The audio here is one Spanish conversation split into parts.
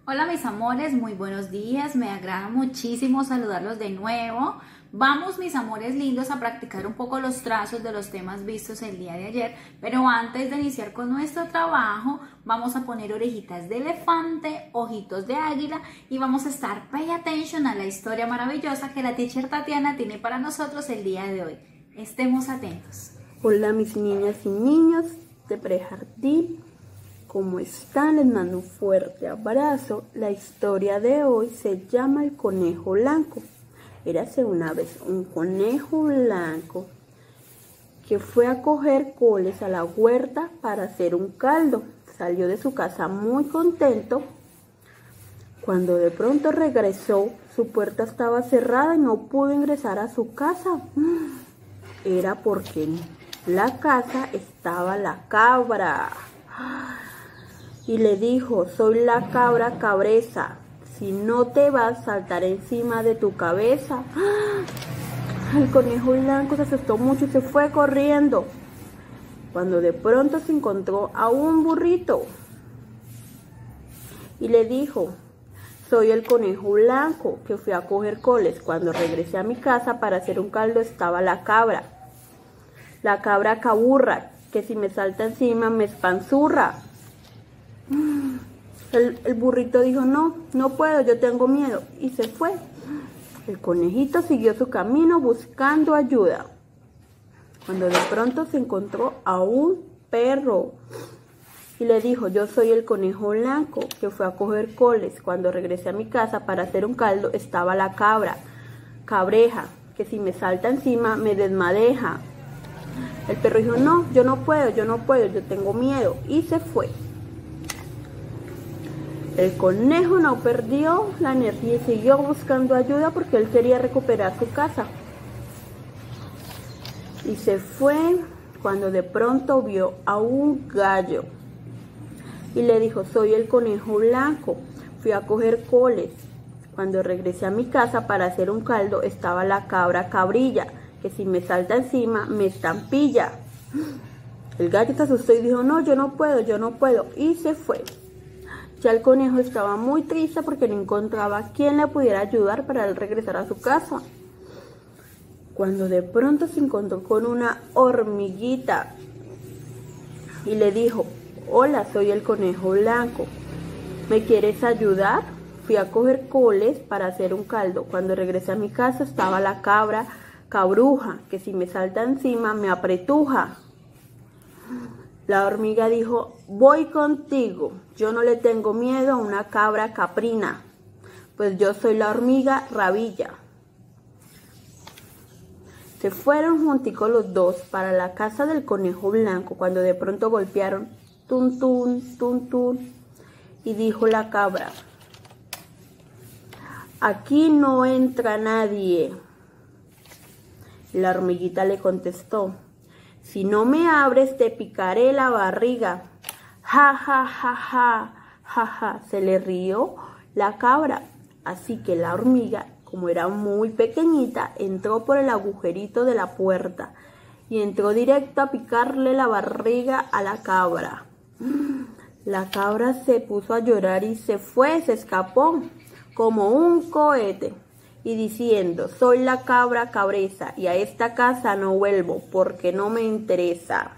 Hola mis amores, muy buenos días, me agrada muchísimo saludarlos de nuevo. Vamos mis amores lindos a practicar un poco los trazos de los temas vistos el día de ayer, pero antes de iniciar con nuestro trabajo vamos a poner orejitas de elefante, ojitos de águila y vamos a estar pay attention a la historia maravillosa que la teacher Tatiana tiene para nosotros el día de hoy. Estemos atentos. Hola mis niñas y niños de prejardín. ¿Cómo están? Les mando un fuerte abrazo. La historia de hoy se llama El conejo blanco. Érase una vez un conejo blanco que fue a coger coles a la huerta para hacer un caldo. Salió de su casa muy contento. Cuando de pronto regresó, su puerta estaba cerrada y no pudo ingresar a su casa. Era porque en la casa estaba la cabra. Y le dijo: soy la cabra cabreza, si no te vas saltaré encima de tu cabeza. El conejo blanco se asustó mucho y se fue corriendo, cuando de pronto se encontró a un burrito y le dijo: soy el conejo blanco que fui a coger coles. Cuando regresé a mi casa para hacer un caldo estaba la cabra caburra, que si me salta encima me espanzurra. El burrito dijo: no puedo, yo tengo miedo, y se fue. El conejito siguió su camino buscando ayuda, cuando de pronto se encontró a un perro y le dijo: yo soy el conejo blanco que fue a coger coles. Cuando regresé a mi casa para hacer un caldo estaba la cabreja, que si me salta encima me desmadeja. El perro dijo: no, yo no puedo, yo tengo miedo, y se fue. El conejo no perdió la energía y siguió buscando ayuda porque él quería recuperar su casa. Y se fue cuando de pronto vio a un gallo y le dijo: soy el conejo blanco, fui a coger coles. Cuando regresé a mi casa para hacer un caldo estaba la cabrilla, que si me salta encima me estampilla. El gallo se asustó y dijo: no, yo no puedo, y se fue. Ya el conejo estaba muy triste porque no encontraba quien le pudiera ayudar para él regresar a su casa. Cuando de pronto se encontró con una hormiguita y le dijo: hola, soy el conejo blanco, ¿me quieres ayudar? Fui a coger coles para hacer un caldo. Cuando regresé a mi casa estaba la cabruja, que si me salta encima me apretuja. La hormiga dijo: voy contigo, yo no le tengo miedo a una cabra caprina, pues yo soy la hormiga rabilla. Se fueron junticos los dos para la casa del conejo blanco, cuando de pronto golpearon tun tun, tun tun, y dijo la cabra: aquí no entra nadie. La hormiguita le contestó: si no me abres te picaré la barriga. Ja, ja, ja, ja, ja, ja. Se le rió la cabra. Así que la hormiga, como era muy pequeñita, entró por el agujerito de la puerta y entró directo a picarle la barriga a la cabra. La cabra se puso a llorar y se escapó como un cohete, y diciendo: soy la cabra cabreza y a esta casa no vuelvo porque no me interesa.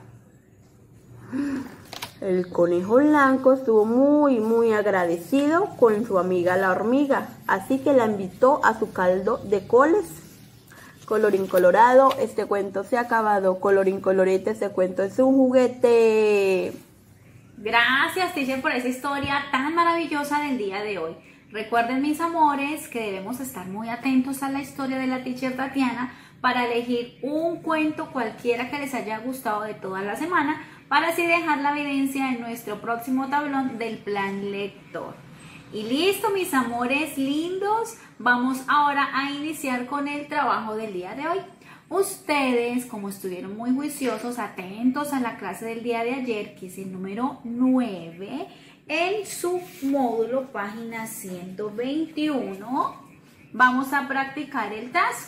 El conejo blanco estuvo muy agradecido con su amiga la hormiga, así que la invitó a su caldo de coles. Colorín colorado, este cuento se ha acabado. Colorín colorete, este cuento es un juguete. Gracias teacher por esa historia tan maravillosa del día de hoy. Recuerden mis amores que debemos estar muy atentos a la historia de la teacher Tatiana para elegir un cuento cualquiera que les haya gustado de toda la semana, para así dejar la evidencia en nuestro próximo tablón del plan lector. Y listo mis amores lindos, vamos ahora a iniciar con el trabajo del día de hoy. Ustedes, como estuvieron muy juiciosos, atentos a la clase del día de ayer, que es el número 9, en su módulo, página 121, vamos a practicar el trazo.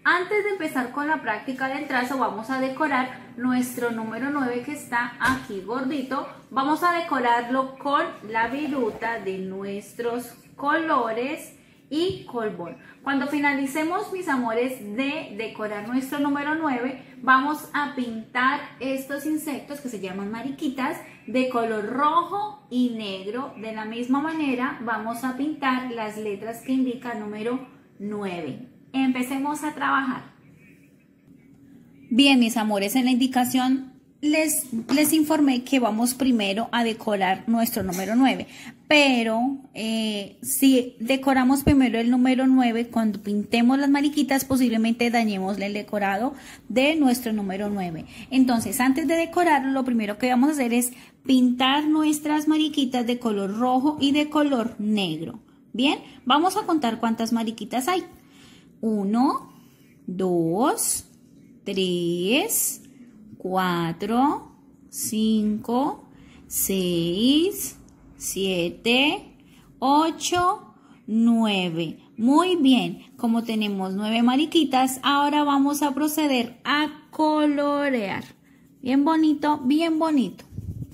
Antes de empezar con la práctica del trazo, vamos a decorar nuestro número 9 que está aquí gordito. Vamos a decorarlo con la viruta de nuestros colores y colbón. Cuando finalicemos, mis amores, de decorar nuestro número 9, vamos a pintar estos insectos que se llaman mariquitas de color rojo y negro. De la misma manera vamos a pintar las letras que indican número 9. Empecemos a trabajar. Bien, mis amores, en la indicación les informé que vamos primero a decorar nuestro número 9, pero si decoramos primero el número 9, cuando pintemos las mariquitas posiblemente dañemos el decorado de nuestro número 9. Entonces, antes de decorarlo, lo primero que vamos a hacer es pintar nuestras mariquitas de color rojo y de color negro. Bien, vamos a contar cuántas mariquitas hay. 1, 2, 3, 4, 5, 6, 7, 8, 9. Muy bien, como tenemos 9 mariquitas, ahora vamos a proceder a colorear. Bien bonito, bien bonito.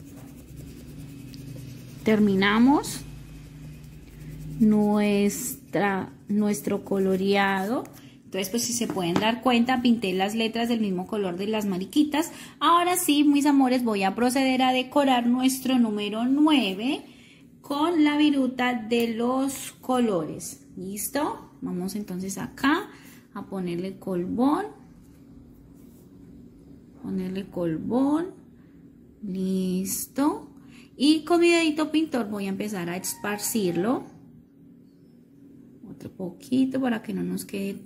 Terminamos nuestro coloreado. Entonces, pues si se pueden dar cuenta, pinté las letras del mismo color de las mariquitas. Ahora sí, mis amores, voy a proceder a decorar nuestro número 9 con la viruta de los colores. ¿Listo? Vamos entonces acá a ponerle colbón. Listo. Y con mi dedito pintor voy a empezar a esparcirlo. Otro poquito para que no nos quede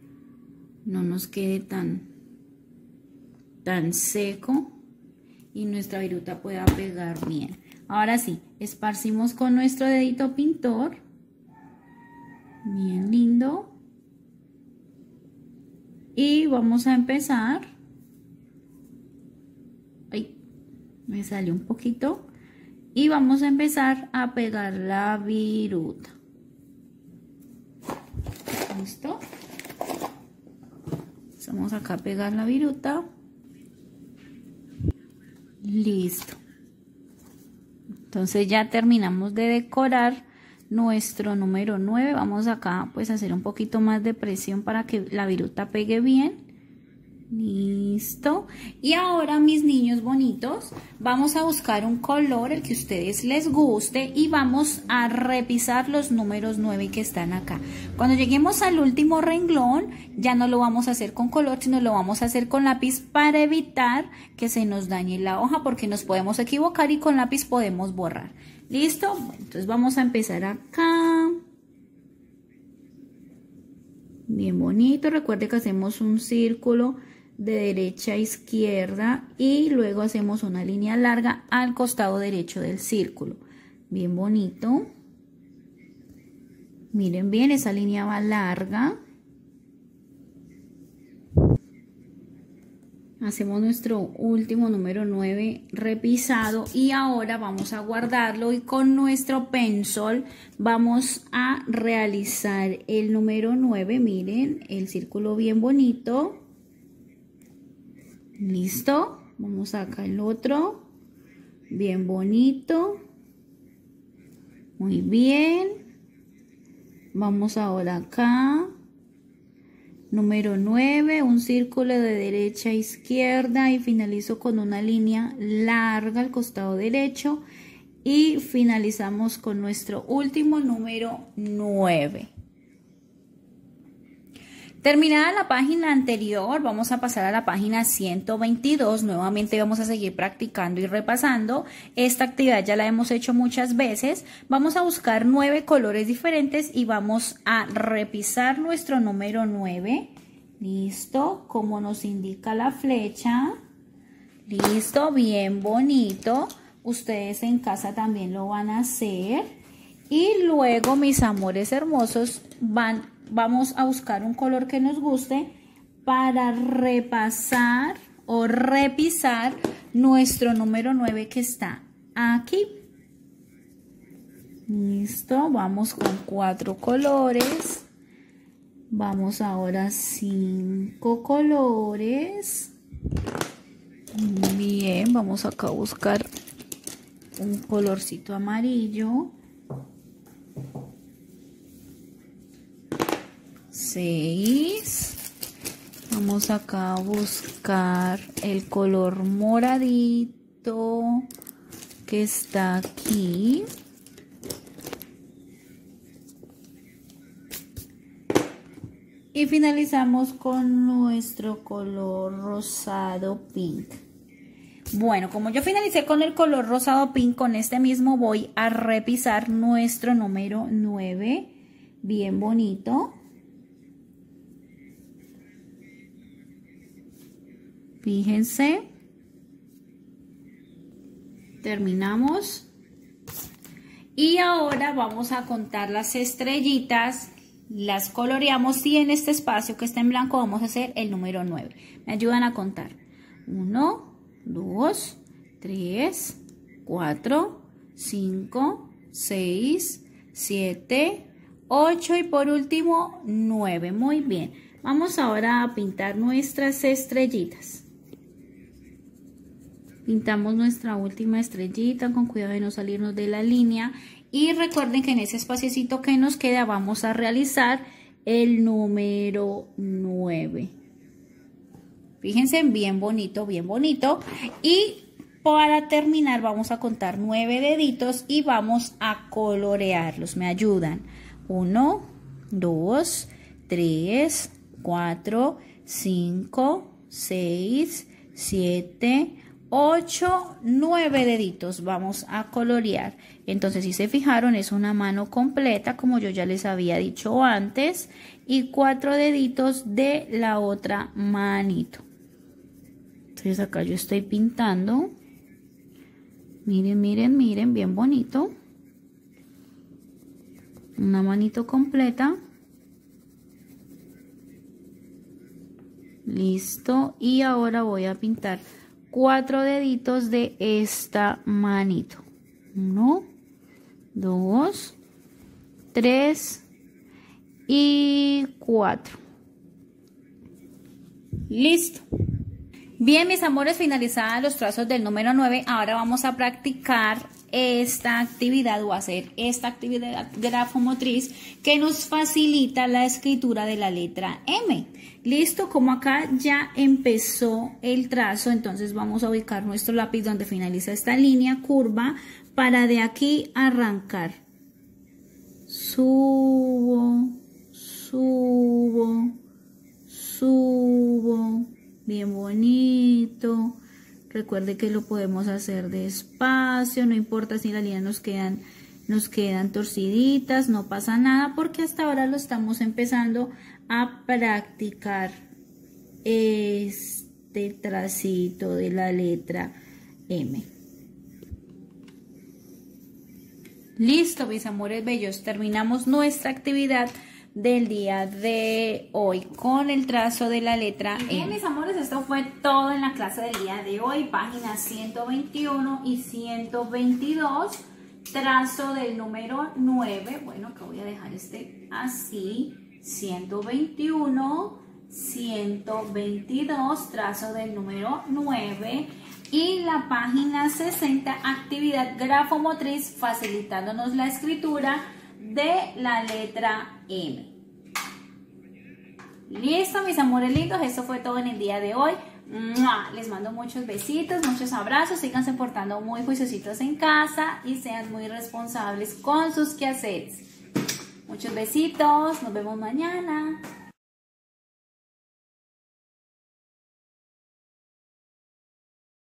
tan seco y nuestra viruta pueda pegar bien. Ahora sí, esparcimos con nuestro dedito pintor. Bien lindo. Y vamos a empezar. Ay, me salió un poquito. Y vamos a empezar a pegar la viruta. ¿Listo? Vamos acá a pegar la viruta. Listo. Entonces ya terminamos de decorar nuestro número 9. Vamos acá pues a hacer un poquito más de presión para que la viruta pegue bien. Listo. Y ahora, mis niños bonitos, vamos a buscar un color, el que a ustedes les guste, y vamos a repisar los números 9 que están acá. Cuando lleguemos al último renglón, ya no lo vamos a hacer con color, sino lo vamos a hacer con lápiz para evitar que se nos dañe la hoja, porque nos podemos equivocar y con lápiz podemos borrar. ¿Listo? Bueno, entonces vamos a empezar acá. Bien bonito. Recuerde que hacemos un círculo de derecha a izquierda y luego hacemos una línea larga al costado derecho del círculo. Bien bonito. Miren bien, esa línea va larga. Hacemos nuestro último número 9 repisado y ahora vamos a guardarlo y con nuestro pencil vamos a realizar el número 9. Miren, el círculo bien bonito. Listo, vamos acá el otro, bien bonito, muy bien. Vamos ahora acá, número 9, un círculo de derecha a izquierda y finalizo con una línea larga al costado derecho y finalizamos con nuestro último número 9. Terminada la página anterior, vamos a pasar a la página 122. Nuevamente vamos a seguir practicando y repasando. Esta actividad ya la hemos hecho muchas veces. Vamos a buscar 9 colores diferentes y vamos a repisar nuestro número 9. Listo, como nos indica la flecha. Listo, bien bonito. Ustedes en casa también lo van a hacer. Y luego, mis amores hermosos, vamos a buscar un color que nos guste para repasar o repisar nuestro número 9 que está aquí. Listo, vamos con 4 colores. Vamos ahora 5 colores. Bien, vamos acá a buscar un colorcito amarillo. 6. Vamos acá a buscar el color moradito que está aquí. Y finalizamos con nuestro color rosado pink. Bueno, como yo finalicé con el color rosado pink, con este mismo voy a repisar nuestro número 9. Bien bonito. Fíjense. Terminamos. Y ahora vamos a contar las estrellitas. Las coloreamos y en este espacio que está en blanco vamos a hacer el número 9. Me ayudan a contar. 1, 2, 3, 4, 5, 6, 7, 8 y por último 9. Muy bien. Vamos ahora a pintar nuestras estrellitas. Pintamos nuestra última estrellita con cuidado de no salirnos de la línea. Y recuerden que en ese espaciocito que nos queda vamos a realizar el número 9. Fíjense, bien bonito, bien bonito. Y para terminar vamos a contar 9 deditos y vamos a colorearlos. Me ayudan. 1, 2, 3, 4, 5, 6, 7, 8, 9 deditos vamos a colorear. Entonces, si se fijaron, es una mano completa, como yo ya les había dicho antes, y 4 deditos de la otra manito. Entonces, acá yo estoy pintando. Miren, miren, miren, bien bonito. Una manito completa. Listo. Y ahora voy a pintar 4 deditos de esta manito. 1, 2, 3 y 4. Listo. Bien, mis amores, finalizadas los trazos del número 9. Ahora vamos a practicar esta actividad o hacer esta actividad grafomotriz que nos facilita la escritura de la letra M. Listo, como acá ya empezó el trazo, entonces vamos a ubicar nuestro lápiz donde finaliza esta línea curva para de aquí arrancar. Subo, subo, subo, bien bonito. Recuerde que lo podemos hacer despacio, no importa si las líneas nos quedan torciditas, no pasa nada porque hasta ahora lo estamos empezando a practicar este tracito de la letra M. Listo, mis amores bellos, terminamos nuestra actividad del día de hoy con el trazo de la letra M. Bien, mis amores, esto fue todo en la clase del día de hoy, páginas 121 y 122, trazo del número 9, bueno, que voy a dejar este así, 121, 122, trazo del número 9 y la página 60, actividad grafomotriz facilitándonos la escritura de la letra M. Listo, mis amores lindos, esto fue todo en el día de hoy. Les mando muchos besitos, muchos abrazos, síganse portando muy juiciositos en casa y sean muy responsables con sus quehaceres. Muchos besitos, nos vemos mañana.